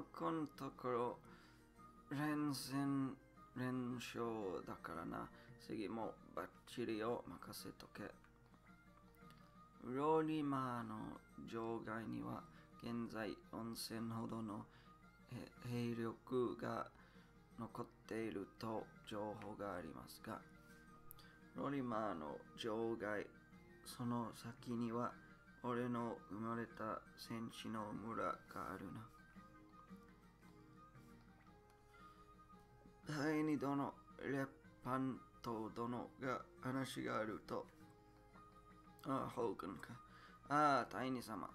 このところ連戦連勝だからな。次もバッチリを任せとけ。ロリマーの場外には現在4000ほどの兵力が残っていると情報がありますが、ロリマーの場外、その先には俺の生まれた戦地の村があるな。第二殿、レパント殿が話があると。ああ、ホーガンか。ああ、第二様。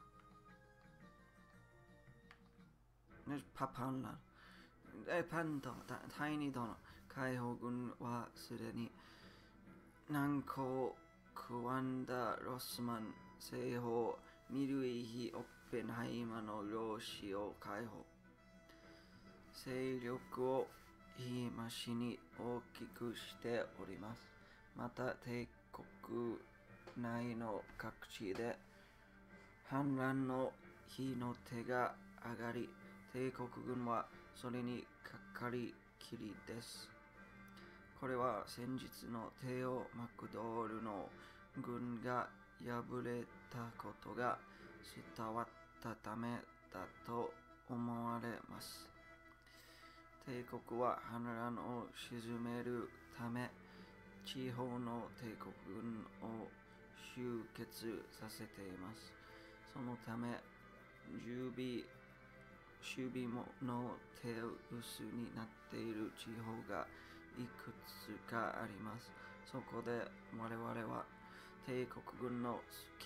パパンラ。レパント、第二殿、解放軍はすでに南高クワンダ・ロスマン西方ミルイヒ・オッペンハイマの領地を解放。勢力を日増しに大きくしております。また帝国内の各地で反乱の火の手が上がり、帝国軍はそれにかかりきりです。これは先日のテオ・マクドールの軍が敗れたことが伝わったためだと思われます。帝国は反乱を鎮めるため、地方の帝国軍を集結させています。そのため、守備の手薄になっている地方がいくつかあります。そこで我々は帝国軍の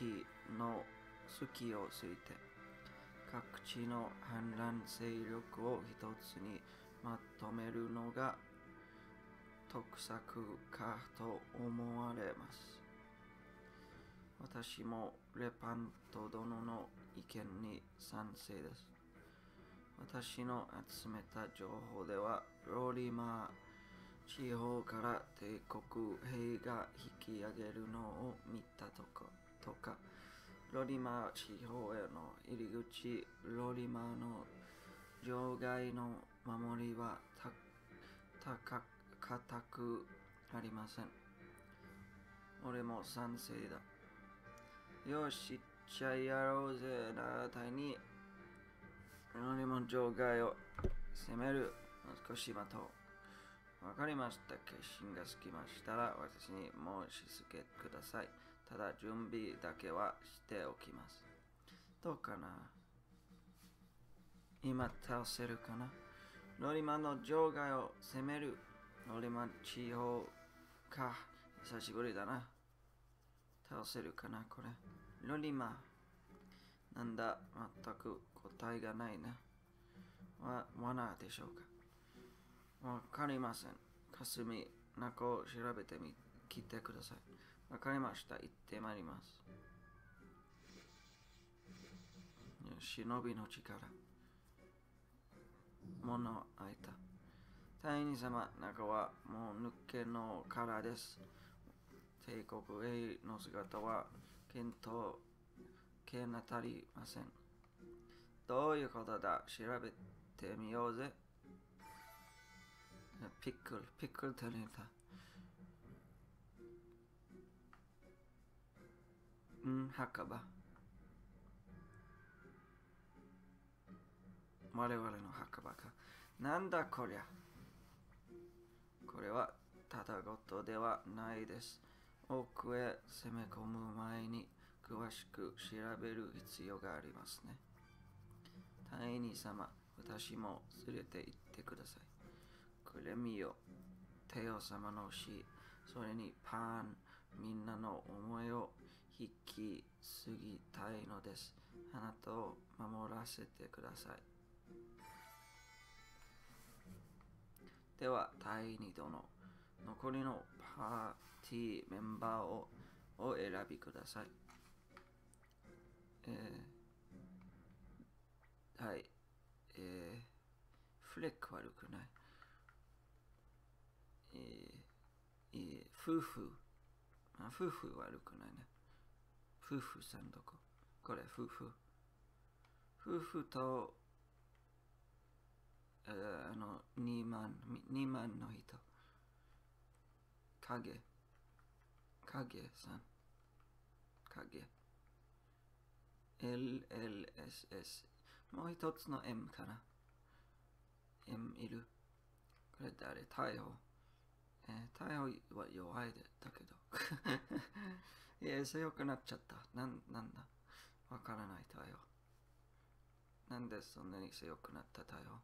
隙をついて、各地の反乱勢力を一つにまとめるのが得策かと思われます。私もレパント殿の意見に賛成です。私の集めた情報では、ロリマー地方から帝国兵が引き上げるのを見たとか、ロリマー地方への入り口、ロリマーの場外の守りは固くありません。俺も賛成だ。よし、じゃあやろうぜな。第二、ロリマー場外を攻める。少し待とう。わかりました。決心がつきましたら私に申し付けください。ただ準備だけはしておきます。どうかな？今倒せるかな？ロリマンの場外を攻める。ロリマン地方か。久しぶりだな。倒せるかなこれ。ロリマン。なんだ、全く答えがないな。罠でしょうか。わかりません。霞、中を調べてきてください。わかりました。行ってまいります。忍びの力。物開いた。大二様、中はもう抜けの殻です。帝国兵の姿は見当たりません。どういうことだ？調べてみようぜ。ピックル取れた。墓場。我々の墓場か。なんだこりゃ。これはただごとではないです。奥へ攻め込む前に詳しく調べる必要がありますね。大二様、私も連れて行ってください。クレミオ、テオ様の死、それにパン、みんなの思いを引き継ぎたいのです。あなたを守らせてください。では、第二度の残りのパーティーメンバーをお選びください。はい。フレック悪くない。夫婦悪くないね。夫婦さんどこ？これ夫婦と 2万の人。影さん。影。LLSS。もう一つの M かな。M いる。これ誰？太陽。太陽は弱いだけど。いや、強くなっちゃった。なんだわからない太陽。なんでそんなに強くなった太陽？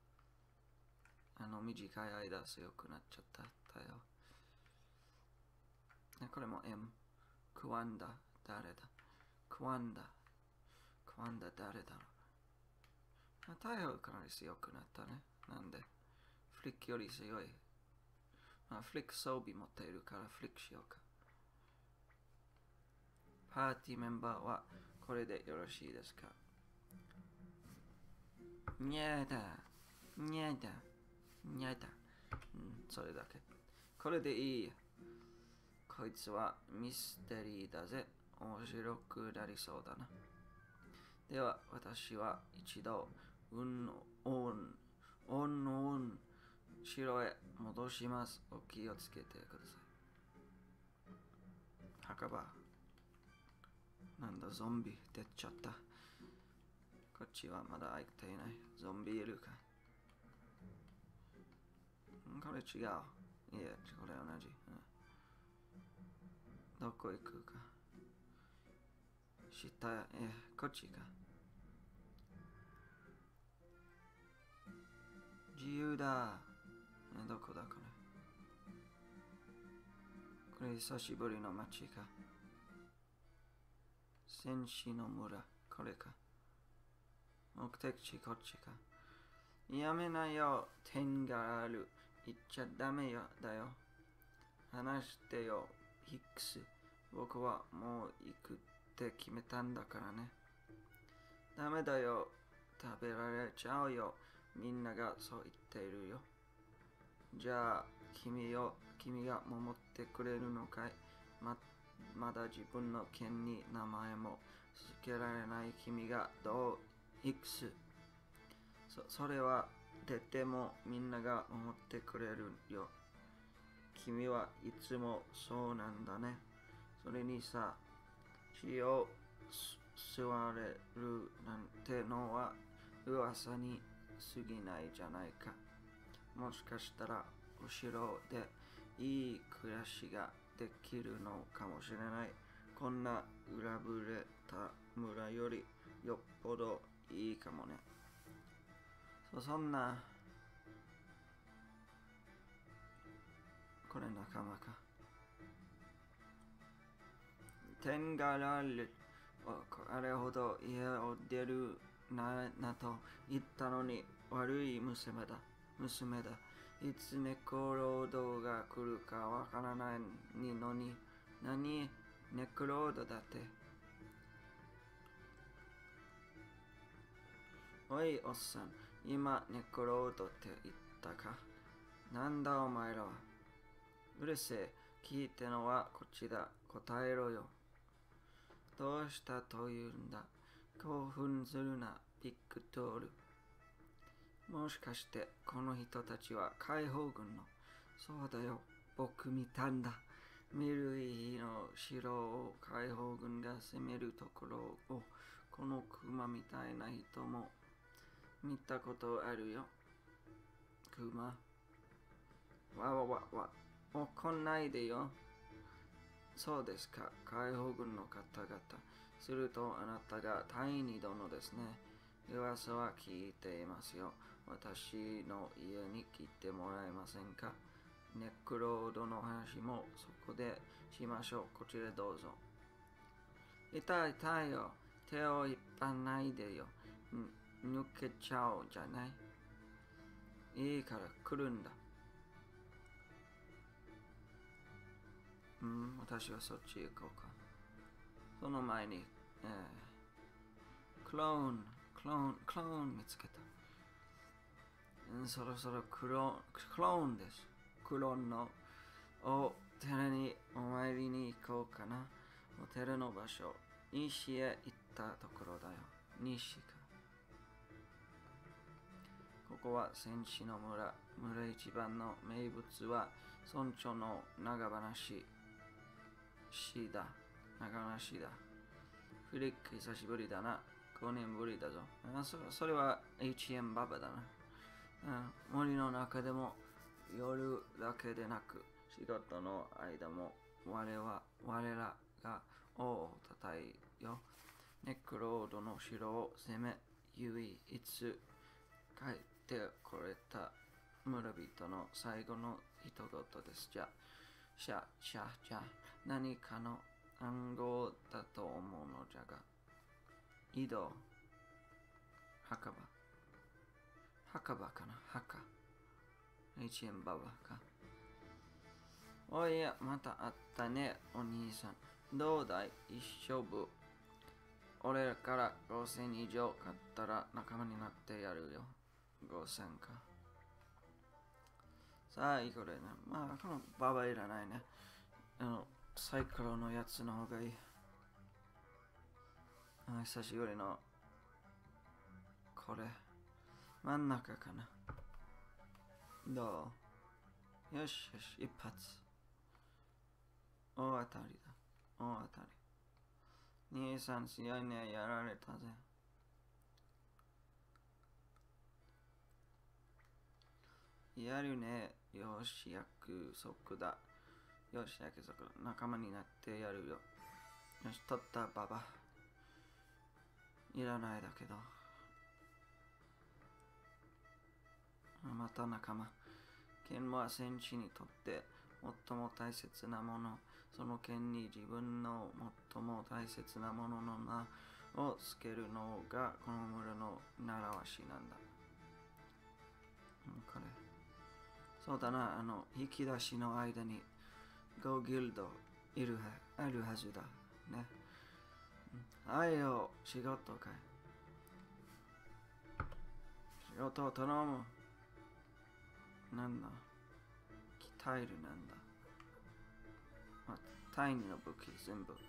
短い間強くなっちゃった太陽。これも M。クワンダ、誰だ？クワンダ誰だろう？太陽かなり強くなったね。なんでフリックより強い。フリック装備持っているからフリックしようか。パーティーメンバーはこれでよろしいですか？にゃだ。それだけ。これでいい。こいつはミステリーだぜ。面白くなりそうだな。では、私は一度、城へ戻します。お気をつけてください。墓場。なんだ、ゾンビ出ちゃった。こっちはまだ開いていない。ゾンビいるか？これ違う。いや、これ同じ。どこ行くか？こっちか。自由だ。どこだこれ？これ久しぶりの街か。戦士の村。これか。目的地こっちか。やめなよ。点がある。言っちゃダメよ。だよ。話してよ。ヒックス。僕はもう行くって決めたんだからね。ダメだよ。食べられちゃうよ。みんながそう言っているよ。じゃあ、君が守ってくれるのかい？まだ自分の剣に名前も付けられない君がどう？ヒックス。それは出てもみんなが守ってくれるよ。君はいつもそうなんだね。それにさ、血を吸われるなんてのは噂に過ぎないじゃないか。もしかしたら後ろでいい暮らしができるのかもしれない。こんな裏ぶれた村よりよっぽどいいかもね。そんな、これ仲間か。点がある。あれほど家を出るなと言ったのに悪い娘だ。いつネコロードが来るかわからないのに、何？ネコロードだって。おい、おっさん。今、ネコロードって言ったか？なんだお前らは。うるせえ。聞いてのはこっちだ。答えろよ。どうしたというんだ。興奮するな、ビッグトール。もしかしてこの人たちは解放軍の？そうだよ、僕見たんだ。ミルイの城を解放軍が攻めるところを、このクマみたいな人も見たことあるよ。クマ？怒んないでよ。そうですか、解放軍の方々。するとあなたがタイニ殿ですね。噂は聞いていますよ。私の家に来てもらえませんか？ネックロードの話もそこでしましょう。こちらどうぞ。痛いよ。手を引っ張んないでよ。抜けちゃおうじゃない。いいから来るんだ。私はそっちへ行こうか。その前に、クローン見つけた。そろそろクローンです。クローンのお寺にお参りに行こうかな。お寺の場所、西へ行ったところだよ。西か。ここは戦士の村。村一番の名物は村長の長話だ。フリック久しぶりだな。5年ぶりだぞ。それは HM ババだな。森の中でも夜だけでなく仕事の間も我らが王を叩いよ。ネクロードの城を攻め、唯一帰ってこれた村人の最後の一言です。じゃ何かの暗号だと思うのじゃが、井戸、墓場かな、HM ババか。おいや、また会ったね、お兄さん。どうだい、一勝負。俺らから5000以上買ったら仲間になってやるよ。5000か。さあ、いいこれね。まあ、このババいらないね。サイクロのやつの方がいい。久しぶりの、これ。真ん中かな。どう？よし、一発。大当たりだ。大当たり。兄さん、強いね、やられたぜ。やるね。よし、約束だ。よし、約束だ。仲間になってやるよ。よし、取ったババ。いらないだけど。また仲間。剣は戦士にとって最も大切なもの。その剣に自分の最も大切なものの名をつけるのがこの村の習わしなんだ。これ。そうだな、引き出しの間に5ギルドあるはずだ。ね。はいよ、仕事かい。仕事を頼む。なんだ、鍛えるなんだ。第二の武器全部。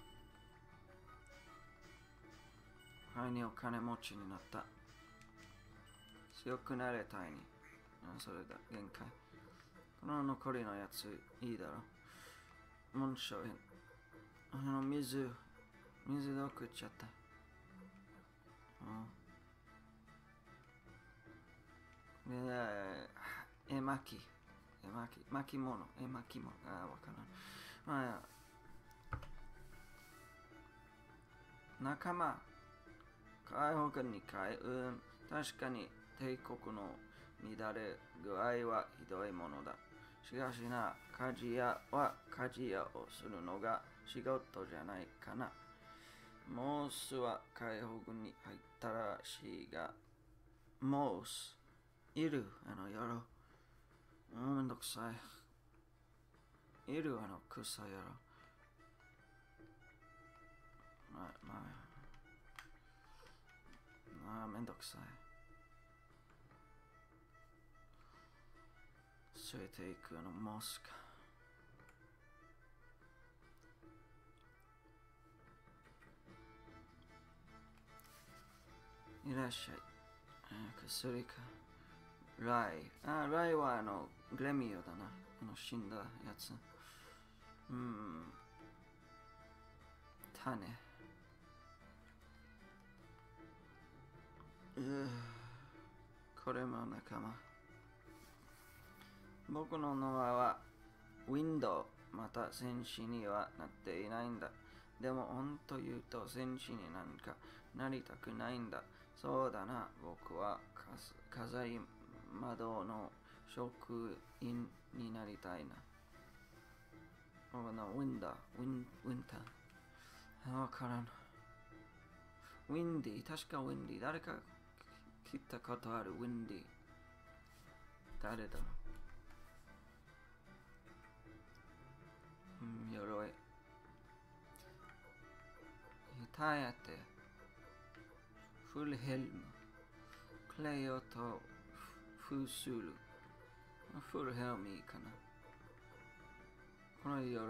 第二お金持ちになった。強くなれ、第二。それだ、限界。この残りのやつ、いいだろ。紋章編。水で送っちゃった。巻物。わからん。仲間。解放軍に確かに帝国の乱れ具合はひどいものだ。しかしな、鍛冶屋は鍛冶屋をするのが仕事じゃないかな。モースは解放軍に入ったらしいが、モース、いる、やろ。めんどくさい。いる、草やろ。めんどくさい。連れていくモスか。いらっしゃい。薬か。ライはグレミオだな。死んだやつ。種。これも仲間。僕の名前はウィンドウ、また戦士にはなっていないんだ。でも本当言うと戦士になんかなりたくないんだ。そうだな、僕は飾り窓の職員になりたいな。ウィンター。わからん。ウィンディ、確かウィンディ。誰か聞いたことあるウィンディ。誰だろう。鎧。タイヤテ。フルヘルム。クレイオとフースール。フルヘルムいいかな。この鎧。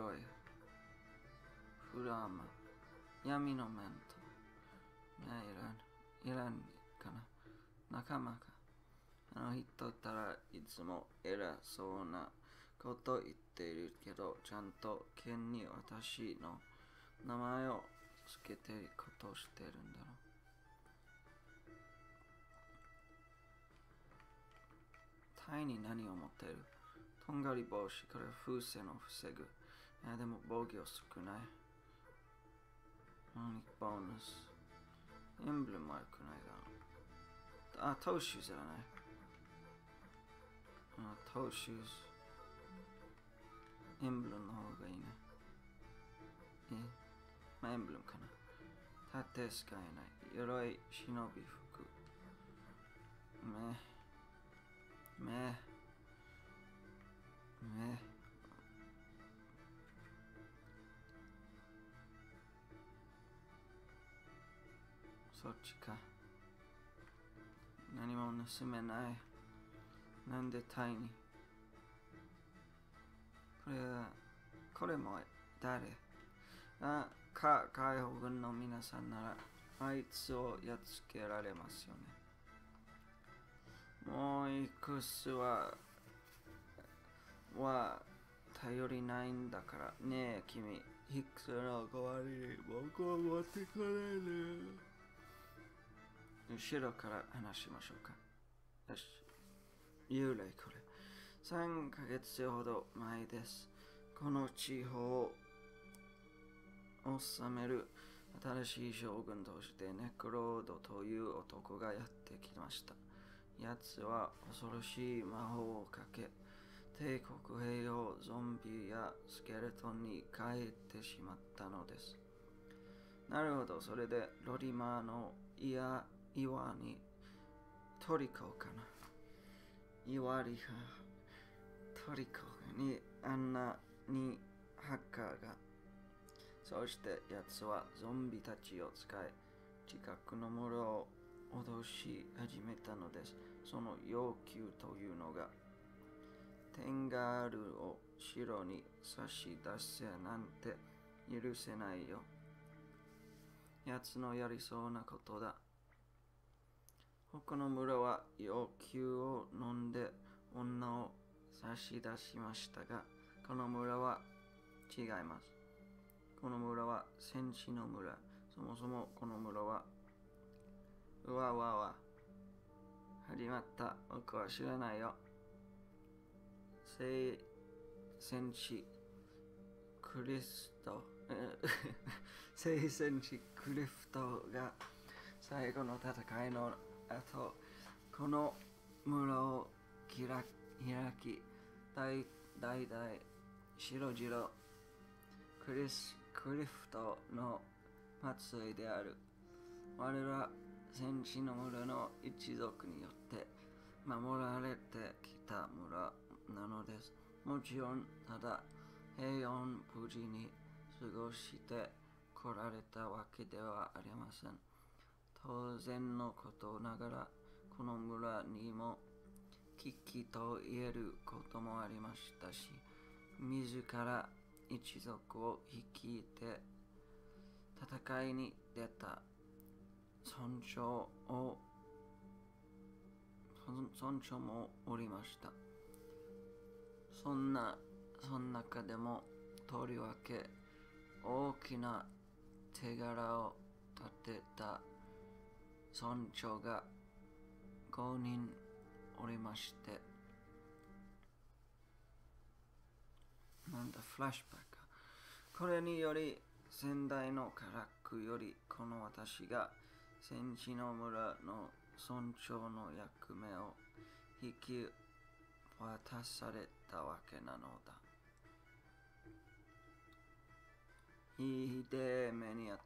フルアーマー。闇のマント。いらんかな。仲間か。 あの人ったらいつも偉そうなこと言っているけど、ちゃんと剣に私の名前をつけてことをしてるんだろう。タイに何を持っている？とんがり帽子、これは風船を防ぐ。でも防御少ない。ボーナス。エンブレム悪くないだろう。トーシューズじゃない。トーシューズ。エンブレムの方がいいね。エンブレムかな。盾使えない。鎧、忍び服。そっちか。何も盗めない。なんでタイに。これも誰？解放軍の皆さんなら、あいつをやっつけられますよね。もういくつは頼りないんだからねえ君、ヒックスの代わりに僕を持ってこれる。後ろから話しましょうか。よし。幽霊これ。3ヶ月ほど前です。この地方を治める新しい将軍としてネクロードという男がやってきました。奴は恐ろしい魔法をかけ、帝国兵をゾンビやスケルトンに変えてしまったのです。なるほど、それでロリマーの岩にトリコかな。岩りがトリコにあんなにハッカーが。そして奴はゾンビたちを使い、近くの村を脅し始めたのです。その要求というのが、テンガールを城に差し出せなんて許せないよ。奴のやりそうなことだ。他の村は要求を飲んで女を差し出しましたが、この村は違います。この村は戦士の村。そもそもこの村は始まった。僕は知らないよ。戦士クリスト聖戦士クリフトが最後の戦いの後、この村を開き、代々白白クリフトの末裔である我ら戦士の村の一族によって守られてきた村なのです。もちろんただ平穏無事に過ごして来られたわけではありません。当然のことながらこの村にも危機と言えることもありましたし、自ら一族を率いて戦いに出た村長もおりました。そん中でもとりわけ大きな手柄を立てた村長が5人おりまして、なんだフラッシュバックか。これにより先代の科学よりこの私が戦士の村の村長の役目を引き渡されたわけなのだ。ひでえ目にあった。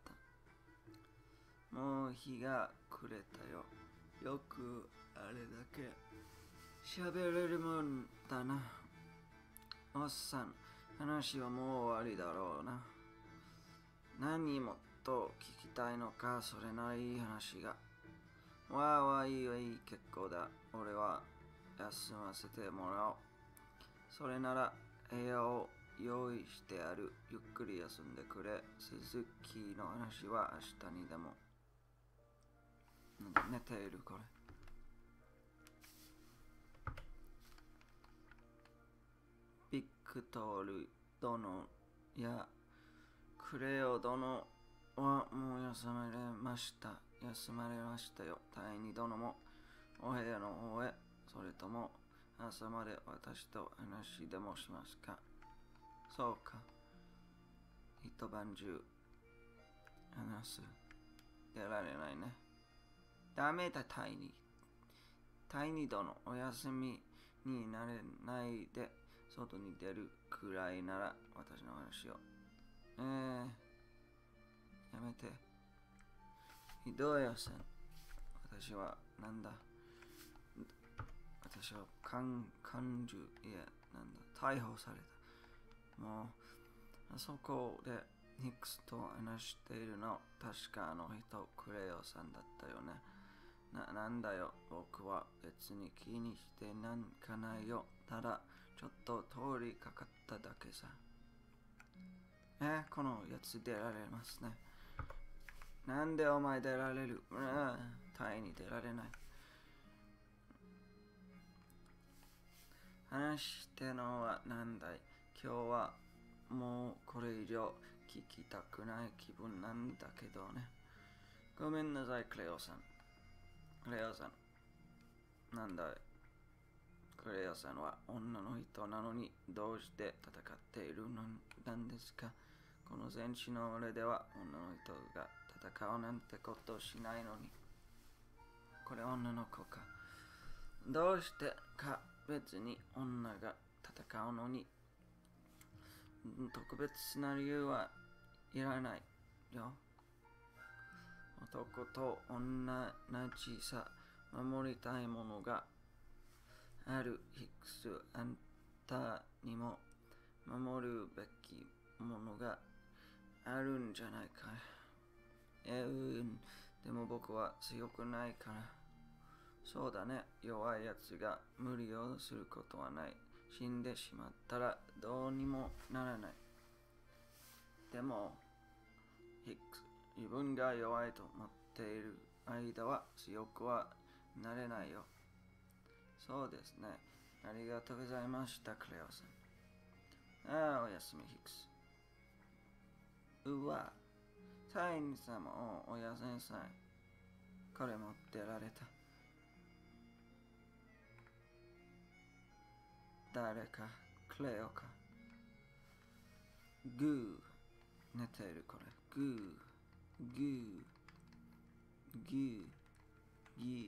もう日が暮れたよ。よくあれだけ喋れるもんだな。おっさん、話はもう終わりだろうな。何もっと聞きたいのか、それならいい話が。いい結構だ。俺は休ませてもらおう。それなら部屋を用意してある。ゆっくり休んでくれ。続きの話は明日にでも。寝ているこれ。 クトル殿やクレオ殿はもう休まれました。休まれましたよ。第二殿もお部屋の方へ、それとも朝まで私と話でもしますか？そうか。一晩中話す。出られないね。ダメだ、タイニー。タイニー殿、お休みになれないで外に出るくらいなら私の話を。やめて。ひどいよさん。私はなんだ。私は感受、いや、なんだ。逮捕された。もう、あそこでヒックスと話しているの、確かあの人、クレオさんだったよね。なんだよ、僕は別に気にしてなんかないよ。ただ、ちょっと通りかかっただけさ。このやつ出られますね。なんでお前出られる？タイに出られない。話してのはなんだい？今日はもうこれ以上聞きたくない気分なんだけどね。ごめんなさい、クレオさん。クレオさん。なんだい？クレオさんは女の人なのにどうして戦っているのなんですか？この戦士の俺では女の人が戦うなんてことしないのに。これ女の子か。どうしてか別に女が戦うのに特別な理由はいらないよ。男と女なちさ守りたいものがある。ヒックス、あんたにも守るべきものがあるんじゃないかい。でも僕は強くないから。そうだね、弱いやつが無理をすることはない。死んでしまったらどうにもならない。でも、ヒックス、自分が弱いと思っている間は強くはなれないよ。そうですね。ありがとうございました、クレオさん。おやすみ、ヒックス。うわ、タイニーさんもおやすみなさい。これ持ってられた。誰か、クレオか。グー、寝ているこれ。グー、グー、グー、ギー。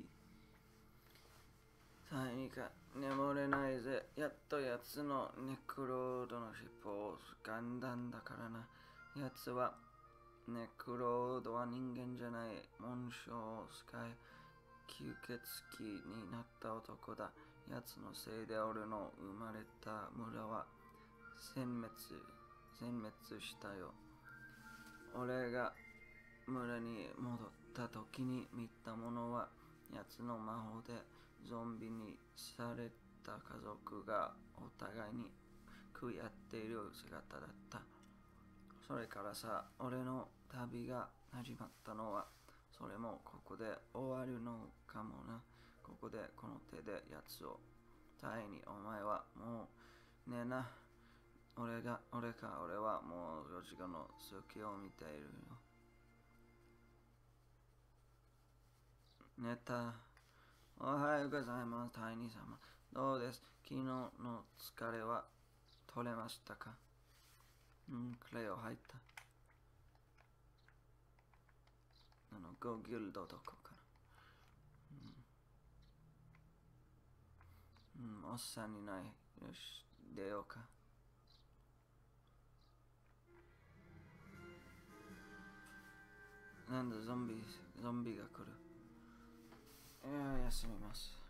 タイニーか、眠れないぜ。やっとやつのネクロードの尻尾を掴んだんだからな。やつは、ネクロードは人間じゃない。紋章を使い、吸血鬼になった男だ。やつのせいで俺の生まれた村は殲滅したよ。俺が村に戻った時に見たものは、やつの魔法でゾンビにされた家族がお互いに食い合っている姿だった。それからさ、俺の旅が始まったのは、それもここで終わるのかもな。ここでこの手でやつを。タイにお前はもう寝な。俺はもう4時間の月を見ているよ。寝た。おはようございます、タイニー様。どうです？昨日の疲れは取れましたか？クレオ入った。ゴギルドどこかな。おっさんにない。よし、出ようか。なんだ、ゾンビが来る。休みます。